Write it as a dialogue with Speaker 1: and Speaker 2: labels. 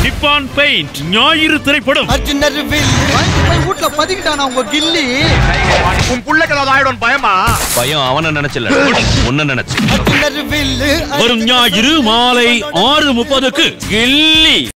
Speaker 1: Nippon paint ஞாயிறு திரைப்படம்.
Speaker 2: வீட்டுல பதிக்கிட்டானா உங்க கில்லி?
Speaker 3: உன் புள்ளைக்கு ஏதாவது ஆயிடும் பயமா?
Speaker 4: பயம் அவனை நினைச்சல, உன்ன நினைச்சு.
Speaker 1: வரும் ஞாயிறு மாலை 6:30க்கு கில்லி.